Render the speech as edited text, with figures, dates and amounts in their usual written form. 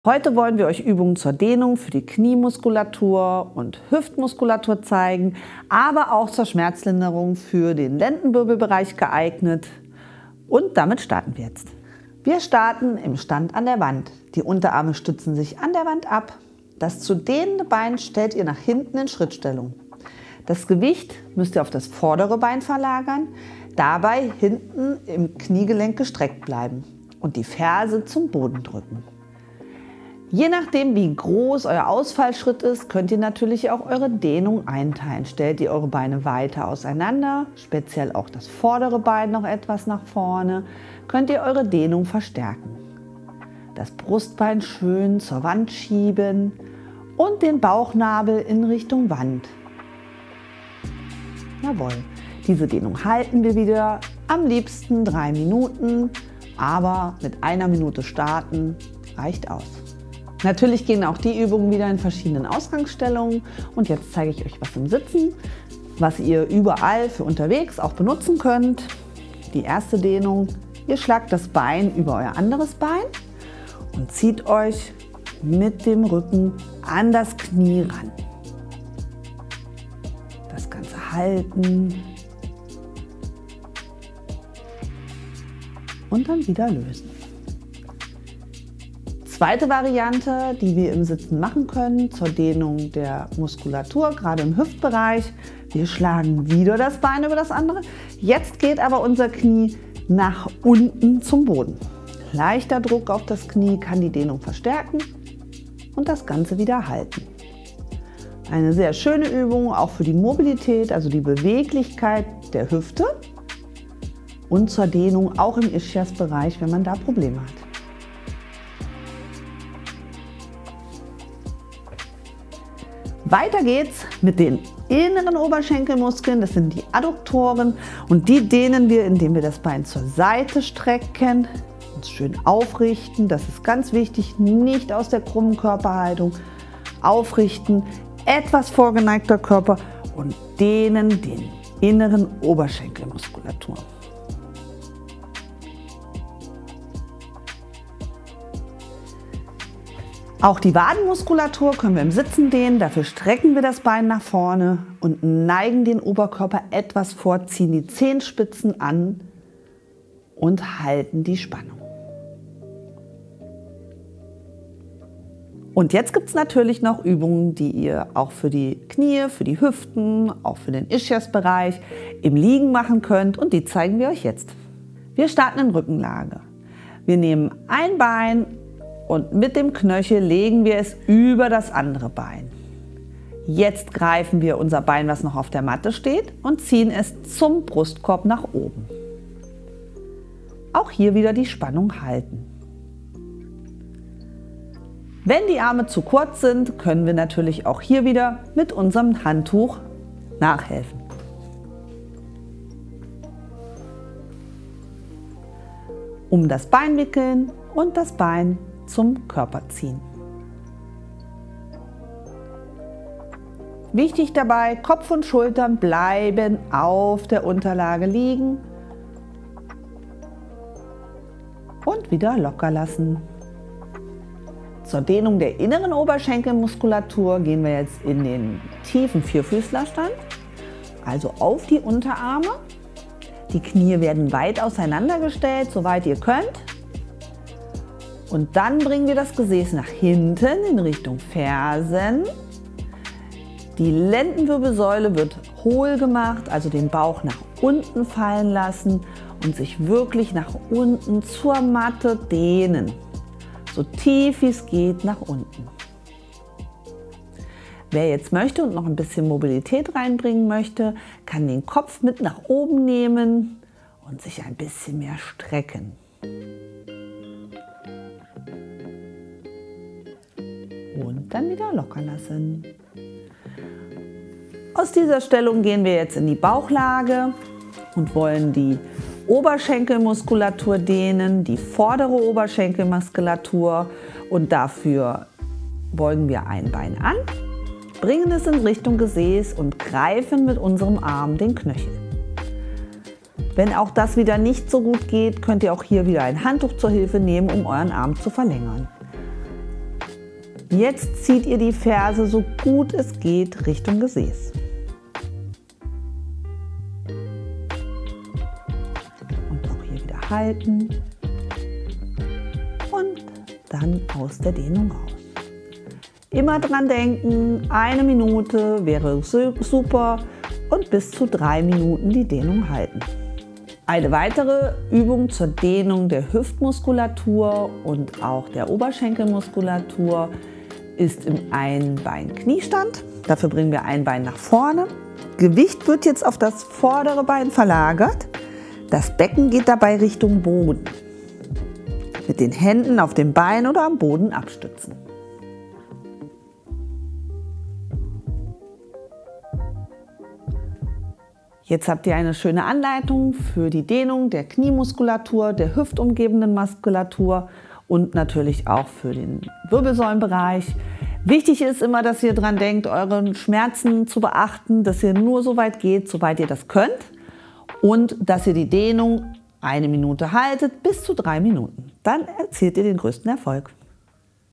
Heute wollen wir euch Übungen zur Dehnung für die Kniemuskulatur und Hüftmuskulatur zeigen, aber auch zur Schmerzlinderung für den Lendenwirbelbereich geeignet. Und damit starten wir jetzt. Wir starten im Stand an der Wand. Die Unterarme stützen sich an der Wand ab. Das zu dehnende Bein stellt ihr nach hinten in Schrittstellung. Das Gewicht müsst ihr auf das vordere Bein verlagern, dabei hinten im Kniegelenk gestreckt bleiben und die Ferse zum Boden drücken. Je nachdem, wie groß euer Ausfallschritt ist, könnt ihr natürlich auch eure Dehnung einteilen. Stellt ihr eure Beine weiter auseinander, speziell auch das vordere Bein noch etwas nach vorne, könnt ihr eure Dehnung verstärken. Das Brustbein schön zur Wand schieben und den Bauchnabel in Richtung Wand. Jawohl, diese Dehnung halten wir wieder, am liebsten 3 Minuten, aber mit 1 Minute starten reicht aus. Natürlich gehen auch die Übungen wieder in verschiedenen Ausgangsstellungen und jetzt zeige ich euch was im Sitzen, was ihr überall für unterwegs auch benutzen könnt. Die erste Dehnung, ihr schlagt das Bein über euer anderes Bein und zieht euch mit dem Rücken an das Knie ran. Das Ganze halten und dann wieder lösen. Zweite Variante, die wir im Sitzen machen können, zur Dehnung der Muskulatur, gerade im Hüftbereich. Wir schlagen wieder das Bein über das andere. Jetzt geht aber unser Knie nach unten zum Boden. Leichter Druck auf das Knie kann die Dehnung verstärken und das Ganze wieder halten. Eine sehr schöne Übung, auch für die Mobilität, also die Beweglichkeit der Hüfte und zur Dehnung auch im Ischiasbereich, wenn man da Probleme hat. Weiter geht's mit den inneren Oberschenkelmuskeln, das sind die Adduktoren und die dehnen wir, indem wir das Bein zur Seite strecken, uns schön aufrichten, das ist ganz wichtig, nicht aus der krummen Körperhaltung, aufrichten, etwas vorgeneigter Körper und dehnen den inneren Oberschenkelmuskulatur. Auch die Wadenmuskulatur können wir im Sitzen dehnen, dafür strecken wir das Bein nach vorne und neigen den Oberkörper etwas vor, ziehen die Zehenspitzen an und halten die Spannung. Und jetzt gibt es natürlich noch Übungen, die ihr auch für die Knie, für die Hüften, auch für den Ischiasbereich im Liegen machen könnt und die zeigen wir euch jetzt. Wir starten in Rückenlage. Wir nehmen ein Bein und mit dem Knöchel legen wir es über das andere Bein. Jetzt greifen wir unser Bein, was noch auf der Matte steht, und ziehen es zum Brustkorb nach oben. Auch hier wieder die Spannung halten. Wenn die Arme zu kurz sind, können wir natürlich auch hier wieder mit unserem Handtuch nachhelfen. Um das Bein wickeln und das Bein zum Körper ziehen. Wichtig dabei, Kopf und Schultern bleiben auf der Unterlage liegen und wieder locker lassen. Zur Dehnung der inneren Oberschenkelmuskulatur gehen wir jetzt in den tiefen Vierfüßlerstand, also auf die Unterarme. Die Knie werden weit auseinandergestellt, soweit ihr könnt. Und dann bringen wir das Gesäß nach hinten in Richtung Fersen. Die Lendenwirbelsäule wird hohl gemacht, also den Bauch nach unten fallen lassen und sich wirklich nach unten zur Matte dehnen. So tief wie es geht nach unten. Wer jetzt möchte und noch ein bisschen Mobilität reinbringen möchte, kann den Kopf mit nach oben nehmen und sich ein bisschen mehr strecken. Und dann wieder locker lassen. Aus dieser Stellung gehen wir jetzt in die Bauchlage und wollen die Oberschenkelmuskulatur dehnen, die vordere Oberschenkelmuskulatur, und dafür beugen wir ein Bein an, bringen es in Richtung Gesäß und greifen mit unserem Arm den Knöchel. Wenn auch das wieder nicht so gut geht, könnt ihr auch hier wieder ein Handtuch zur Hilfe nehmen, um euren Arm zu verlängern. Jetzt zieht ihr die Ferse so gut es geht Richtung Gesäß. Und auch hier wieder halten. Und dann aus der Dehnung raus. Immer dran denken, 1 Minute wäre super und bis zu 3 Minuten die Dehnung halten. Eine weitere Übung zur Dehnung der Hüftmuskulatur und auch der Oberschenkelmuskulatur ist im Einbein-Kniestand. Dafür bringen wir ein Bein nach vorne. Gewicht wird jetzt auf das vordere Bein verlagert. Das Becken geht dabei Richtung Boden. Mit den Händen auf dem Bein oder am Boden abstützen. Jetzt habt ihr eine schöne Anleitung für die Dehnung der Kniemuskulatur, der hüftumgebenden Muskulatur und natürlich auch für den Wirbelsäulenbereich. Wichtig ist immer, dass ihr daran denkt, eure Schmerzen zu beachten, dass ihr nur so weit geht, soweit ihr das könnt und dass ihr die Dehnung 1 Minute haltet bis zu 3 Minuten. Dann erzielt ihr den größten Erfolg.